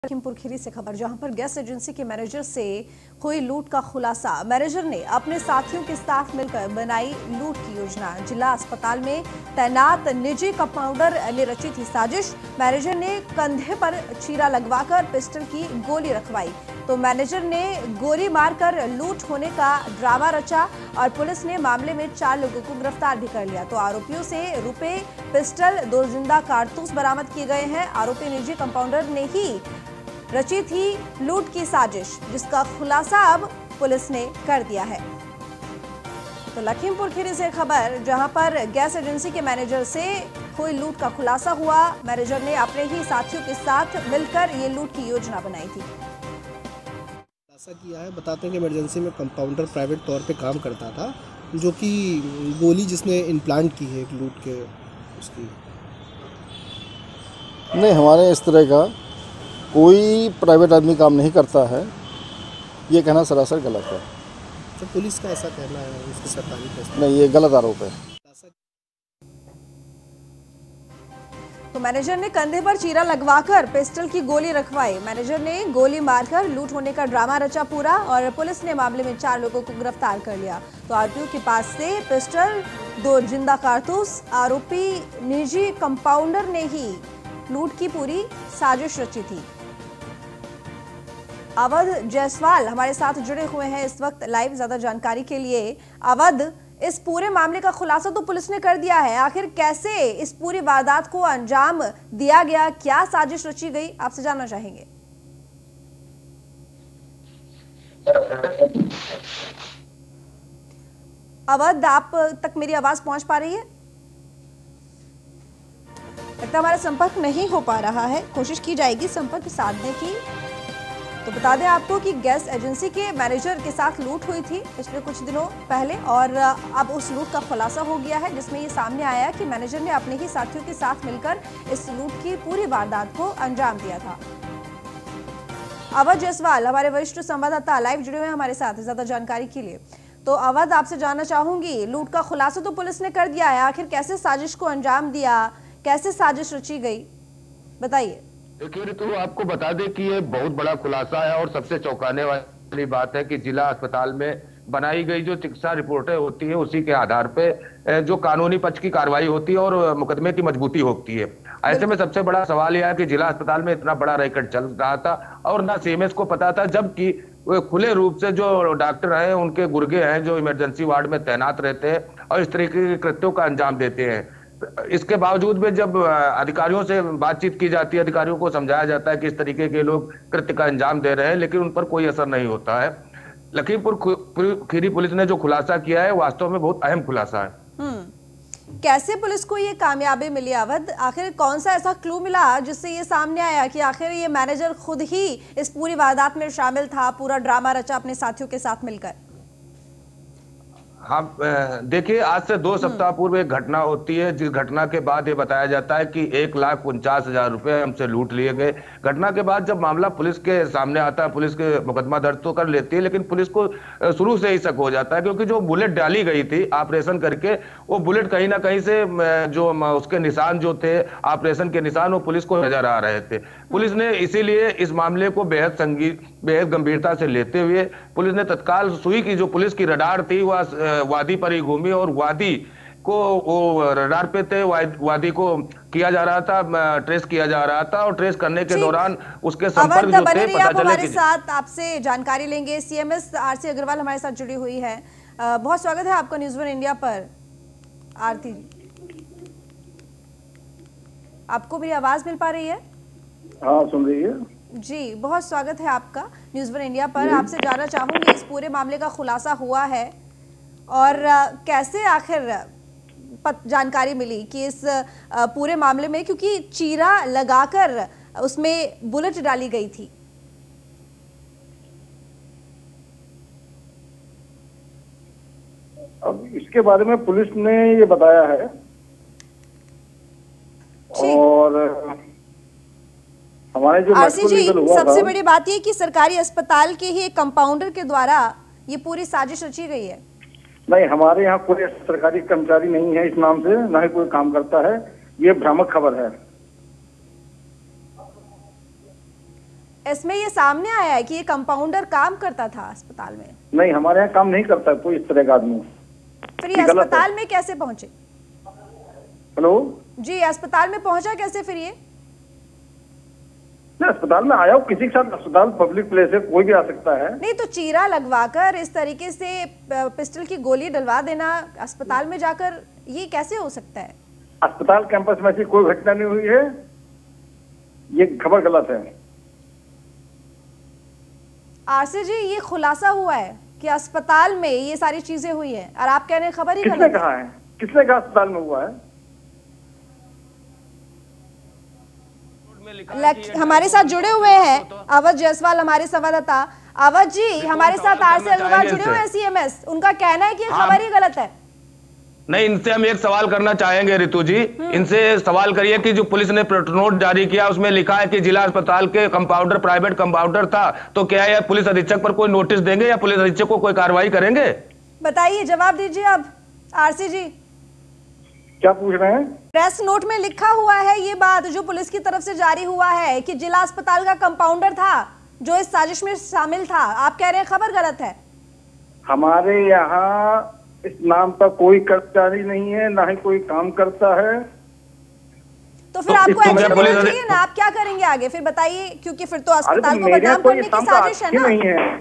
लखीमपुर खीरी से खबर, जहां पर गैस एजेंसी के मैनेजर से हुई लूट का खुलासा। मैनेजर ने अपने साथियों के साथ मिलकर बनाई लूट की योजना। जिला अस्पताल में तैनात निजी कंपाउंडर ने रची थी साजिश। मैनेजर ने कंधे पर चीरा लगवाकर पिस्टल की गोली रखवाई, तो मैनेजर ने गोली मारकर लूट होने का ड्रामा रचा और पुलिस ने मामले में 4 लोगों को गिरफ्तार भी कर लिया। तो आरोपियों से रुपए, पिस्टल, 2 जिंदा कारतूस बरामद किए गए हैं। आरोपी निजी कंपाउंडर ने ही रची थी लूट की साजिश, जिसका खुलासा अब पुलिस ने कर दिया है। तो लखीमपुर खीरी से खबर, जहां पर गैस एजेंसी के मैनेजर से हुई लूट का खुलासा हुआ। मैनेजर ने अपने ही साथियों के साथ मिलकर ये लूट की योजना बनाई थी। ऐसा किया है, बताते हैं कि इमरजेंसी में कंपाउंडर प्राइवेट तौर पे काम करता था, जो कि गोली जिसने इम्प्लांट की है एक लूट के उसकी। नहीं, हमारे इस तरह का कोई प्राइवेट आदमी काम नहीं करता है, ये कहना सरासर गलत है। तो पुलिस का ऐसा कहना है, उसकी सरकारी फैसला नहीं, ये गलत आरोप है। तो मैनेजर ने कंधे पर चीरा लगवाकर पिस्टल की गोली रखवाई। मैनेजर ने गोली मारकर लूट होने का ड्रामा रचा पूरा और पुलिस ने मामले में 4 लोगों को गिरफ्तार कर लिया। तो आरोपियों के पास से पिस्टल, 2 जिंदा कारतूस, आरोपी निजी कंपाउंडर ने ही लूट की पूरी साजिश रची थी। अवध जायसवाल हमारे साथ जुड़े हुए हैं इस वक्त लाइव ज्यादा जानकारी के लिए। अवध, इस पूरे मामले का खुलासा तो पुलिस ने कर दिया है, आखिर कैसे इस पूरी वारदात को अंजाम दिया गया, क्या साजिश रची गई, आपसे जानना चाहेंगे। अवध, आप तक मेरी आवाज पहुंच पा रही है? लगता हमारा संपर्क नहीं हो पा रहा है, कोशिश की जाएगी संपर्क साधने की। तो बता दें आपको कि गैस एजेंसी के मैनेजर के साथ लूट हुई थी पिछले कुछ दिनों पहले और अब उस लूट का खुलासा हो गया है, जिसमें ये सामने आया कि मैनेजर ने अपने ही साथियों के साथ मिलकर इस लूट की पूरी वारदात को अंजाम दिया था। अवध जायसवाल हमारे वरिष्ठ संवाददाता लाइव जुड़े हुए हैं हमारे साथ ज्यादा जानकारी के लिए। तो अवध, आपसे जानना चाहूंगी, लूट का खुलासा तो पुलिस ने कर दिया है, आखिर कैसे साजिश को अंजाम दिया, कैसे साजिश रची गई, बताइए। देखिए ऋतु, आपको बता दें कि ये बहुत बड़ा खुलासा है और सबसे चौंकाने वाली बात है कि जिला अस्पताल में बनाई गई जो चिकित्सा रिपोर्टें होती है, उसी के आधार पे जो कानूनी पक्ष की कार्रवाई होती है और मुकदमे की मजबूती होती है। ऐसे में सबसे बड़ा सवाल यह है कि जिला अस्पताल में इतना बड़ा रैकेट चल रहा था और ना सीएमएस को पता था, जबकि खुले रूप से जो डॉक्टर हैं उनके गुर्गे हैं जो इमरजेंसी वार्ड में तैनात रहते हैं और इस तरीके के कृत्यों का अंजाम देते हैं। इसके बावजूद भी जब अधिकारियों से बातचीत की जाती है, अधिकारियों को समझाया जाता है कि इस तरीके के लोग कृत्य का अंजाम दे रहे हैं, लेकिन उन पर कोई असर नहीं होता है। लखीमपुर खीरी पुलिस ने जो खुलासा किया है वास्तव में बहुत अहम खुलासा है। कैसे पुलिस को ये कामयाबी मिली अवध, आखिर कौन सा ऐसा क्लू मिला जिससे ये सामने आया कि आखिर ये मैनेजर खुद ही इस पूरी वारदात में शामिल था, पूरा ड्रामा रचा अपने साथियों के साथ मिलकर? हाँ, देखिए, आज से 2 सप्ताह पूर्व एक घटना होती है, जिस घटना के बाद ये बताया जाता है कि 1,49,000 रुपए हमसे लूट लिए गए। घटना के बाद जब मामला पुलिस के सामने आता है, पुलिस के मुकदमा दर्ज तो कर लेती है, लेकिन पुलिस को शुरू से ही शक हो जाता है, क्योंकि जो बुलेट डाली गई थी ऑपरेशन करके, वो बुलेट कहीं ना कहीं से जो उसके निशान जो थे, ऑपरेशन के निशान, वो पुलिस को नजर आ रहे थे। पुलिस ने इसीलिए इस मामले को बेहद गंभीरता से लेते हुए पुलिस ने तत्काल सुई की जो पुलिस की रडार थी वह वादी पर ही घूमी और वादी को वो रडार पे थे, वादी को किया जा रहा था, ट्रेस किया जा रहा था और ट्रेस करने के दौरान उसके संपर्क जो थे पता चले हमारे साथ आपसे जानकारी लेंगे। सीएमएस आरती अग्रवाल हमारे साथ जुड़ी हुई है। बहुत स्वागत है आपका न्यूज़ 1 इंडिया पर। आरती जी, आपको मेरी आवाज मिल पा रही है? हाँ, सुन रही है जी, बहुत स्वागत है आपका न्यूज़ 1 इंडिया पर। आपसे जानना चाहूंगी, इस पूरे मामले का खुलासा हुआ है और कैसे आखिर जानकारी मिली कि इस पूरे मामले में, क्योंकि चीरा लगाकर उसमें बुलेट डाली गई थी। अब इसके बारे में पुलिस ने ये बताया है और हमारे जो आरसी जी, सबसे बड़ी बात ये कि सरकारी अस्पताल के ही एक कंपाउंडर के द्वारा ये पूरी साजिश रची गई है। नहीं, हमारे यहाँ कोई सरकारी कर्मचारी नहीं है इस नाम से, ना ही कोई काम करता है, ये भ्रामक खबर है। इसमें ये सामने आया है कि ये कंपाउंडर काम करता था अस्पताल में? नहीं, हमारे यहाँ काम नहीं करता कोई इस तरह का आदमी। फिर ये अस्पताल में कैसे पहुंचे? हेलो जी, अस्पताल में पहुंचा कैसे फिर ये? नहीं, अस्पताल में आया हो किसी के साथ, अस्पताल पब्लिक प्लेस है, कोई भी आ सकता है। नहीं तो चीरा लगवाकर इस तरीके से पिस्टल की गोली डलवा देना अस्पताल में जाकर, ये कैसे हो सकता है? अस्पताल कैंपस में ऐसी कोई घटना नहीं हुई है, ये खबर गलत है। आरसी जी, ये खुलासा हुआ है कि अस्पताल में ये सारी चीजें हुई है और आप कह रहे हैं खबर ही गलत है। किसने कहा है? किसने कहा अस्पताल में हुआ है? हमारे साथ जुड़े हुए हैं अवध जायसवाल, हमारे संवाददाता। अवध जी, हमारे साथ आरसी अग्रवाल जुड़े हुए हैं सीएमएस, उनका कहना है कि खबर ही गलत है। नहीं, इनसे हम एक सवाल करना चाहेंगे रितु जी। इनसे सवाल करिए कि जो पुलिस ने नोट जारी किया उसमें लिखा है कि जिला अस्पताल के कंपाउंडर प्राइवेट कंपाउंडर था, तो क्या यह पुलिस अधीक्षक पर कोई नोटिस देंगे या पुलिस अधीक्षक को कोई कार्रवाई करेंगे? बताइए, जवाब दीजिए अब आरसी जी। क्या पूछ रहे हैं? प्रेस नोट में लिखा हुआ है ये बात जो पुलिस की तरफ से जारी हुआ है कि जिला अस्पताल का कंपाउंडर था जो इस साजिश में शामिल था। आप कह रहे हैं खबर गलत है। हमारे यहाँ इस नाम का कोई कर्मचारी नहीं है, ना ही कोई काम करता है। तो फिर आपको एक्शन लेना चाहिए ना, आप क्या करेंगे आगे फिर बताइए, क्योंकि फिर तो अस्पताल को बदनाम करने की साजिश है ना।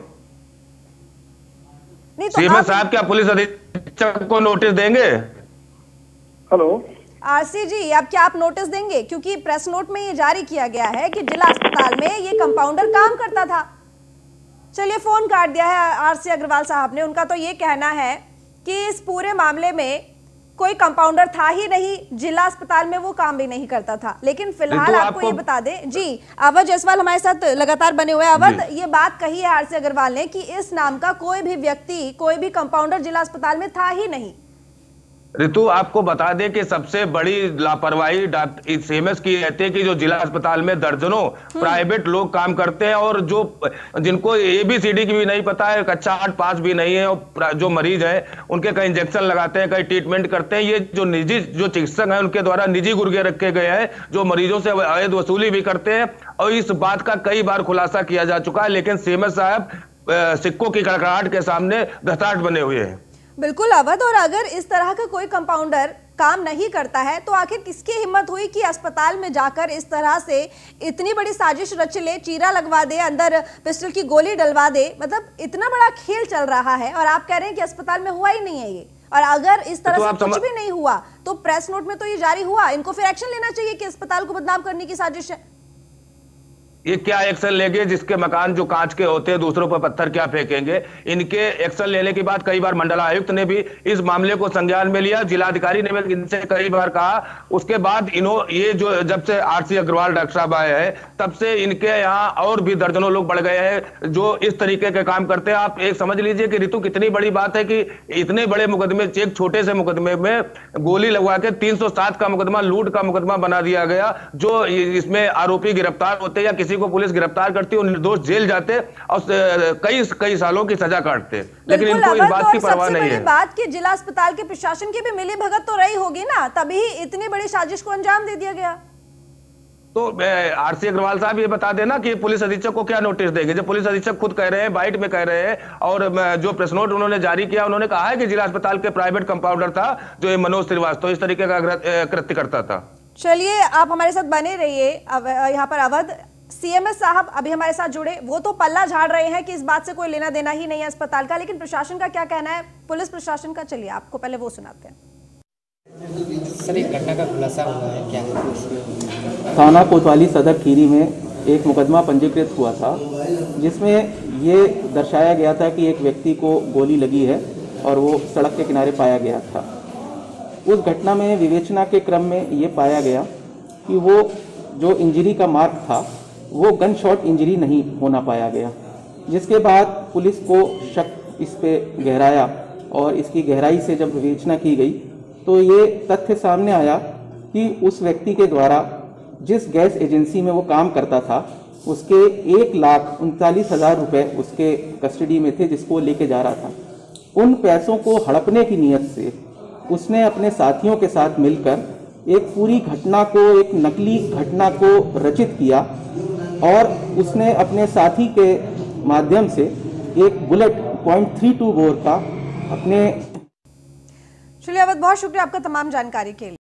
नहीं तो सीएम साहब क्या पुलिस अधीक्षक को नोटिस देंगे? हेलो आरसी जी, अब क्या आप नोटिस देंगे? क्योंकि प्रेस नोट में ये जारी किया गया है कि जिला अस्पताल में ये कंपाउंडर काम करता था। चलिए, फोन काट दिया है आरसी अग्रवाल साहब ने। उनका तो ये कहना है कि इस पूरे मामले में कोई कंपाउंडर था ही नहीं, जिला अस्पताल में वो काम भी नहीं करता था। लेकिन फिलहाल आपको ये बता दें जी, अवध जायसवाल हमारे साथ लगातार बने हुए हैं। अवध, ये बात कही है आरसी अग्रवाल ने कि इस नाम का कोई भी व्यक्ति, कोई भी कंपाउंडर जिला अस्पताल में था ही नहीं। रितु, आपको बता दें कि सबसे बड़ी लापरवाही सीएमएस की रहती है कि जो जिला अस्पताल में दर्जनों प्राइवेट लोग काम करते हैं और जो जिनको एबीसीडी की भी नहीं पता है, कक्षा 8 पास भी नहीं है, और जो मरीज हैं उनके कई इंजेक्शन लगाते हैं, कई ट्रीटमेंट करते हैं। ये जो निजी जो चिकित्सक हैं उनके द्वारा निजी गुर्गे रखे गए हैं जो मरीजों से अवैध वसूली भी करते हैं, और इस बात का कई बार खुलासा किया जा चुका है। लेकिन सीएमएस साहब सिक्कों की कड़कड़ाहट के सामने धताट बने हुए हैं। बिल्कुल अवध, और अगर इस तरह का कोई कंपाउंडर काम नहीं करता है तो आखिर किसकी हिम्मत हुई कि अस्पताल में जाकर इस तरह से इतनी बड़ी साजिश रच ले, चीरा लगवा दे, अंदर पिस्टल की गोली डलवा दे। मतलब इतना बड़ा खेल चल रहा है और आप कह रहे हैं कि अस्पताल में हुआ ही नहीं है ये। और अगर इस तरह से कुछ भी नहीं हुआ तो प्रेस नोट में तो ये जारी हुआ, इनको फिर एक्शन लेना चाहिए कि अस्पताल को बदनाम करने की साजिश है। ये क्या एक्शन लेंगे? जिसके मकान जो कांच के होते हैं दूसरों पर पत्थर क्या फेंकेंगे? इनके एक्शन लेने के बाद कई बार मंडलायुक्त ने भी इस मामले को संज्ञान में लिया, जिलाधिकारी ने भी इनसे कई बार कहा। उसके बाद ये जो जब से आरसी अग्रवाल डॉक्टर साहब आए हैं तब से इनके यहाँ और भी दर्जनों लोग बढ़ गए हैं जो इस तरीके के काम करते हैं। आप एक समझ लीजिए कि रितु कितनी बड़ी बात है कि इतने बड़े मुकदमे, एक छोटे से मुकदमे में गोली लगवा के 307 का मुकदमा, लूट का मुकदमा बना दिया गया। जो इसमें आरोपी गिरफ्तार होते या किसी को पुलिस गिरफ्तार करती है, निर्दोष जेल जाते और कई सालों की सजा काटते, लेकिन इनको इस बात की परवाह नहीं है। बात कि जिला अस्पताल के प्रशासन की भी मिली भगत तो रही होगी ना, तभी इतनी बड़ी साजिश को अंजाम दे दिया गया। तो आरसी अग्रवाल साहब ये बता देना कि पुलिस अधीक्षक को क्या नोटिस देंगे, जब पुलिस अधीक्षक खुद कह रहे हैं, बाइट में कह रहे हैं, और जो प्रेस नोट उन्होंने जारी किया उन्होंने कहा है कि जिला अस्पताल के प्राइवेट कंपाउंडर था जो ये मनोज श्रीवास्तव इस तरीके का कृत्य करता था। चलिए, आप हमारे साथ बने रहिए। यहाँ पर अवध, सीएमएस साहब अभी हमारे साथ जुड़े, वो तो पल्ला झाड़ रहे हैं कि इस बात से कोई लेना देना ही नहीं है अस्पताल का, लेकिन प्रशासन का क्या कहना है, पुलिस प्रशासन का? चलिए आपको पहले वो सुनाते हैं। सर, एक घटना का खुलासा हुआ है, क्या है? थाना कोतवाली सदर खीरी में एक मुकदमा पंजीकृत हुआ था जिसमें ये दर्शाया गया था कि एक व्यक्ति को गोली लगी है और वो सड़क के किनारे पाया गया था। उस घटना में विवेचना के क्रम में ये पाया गया कि वो जो इंजरी का मार्क था वो गन शॉट इंजरी नहीं होना पाया गया, जिसके बाद पुलिस को शक इस पे गहराया और इसकी गहराई से जब विवेचना की गई तो ये तथ्य सामने आया कि उस व्यक्ति के द्वारा जिस गैस एजेंसी में वो काम करता था उसके 1,39,000 रुपये उसके कस्टडी में थे जिसको लेके जा रहा था। उन पैसों को हड़पने की नीयत से उसने अपने साथियों के साथ मिलकर एक पूरी घटना को, एक नकली घटना को रचित किया और उसने अपने साथी के माध्यम से एक बुलेट .32 बोर का अपने। चलिए अवध, बहुत शुक्रिया आपका तमाम जानकारी के लिए।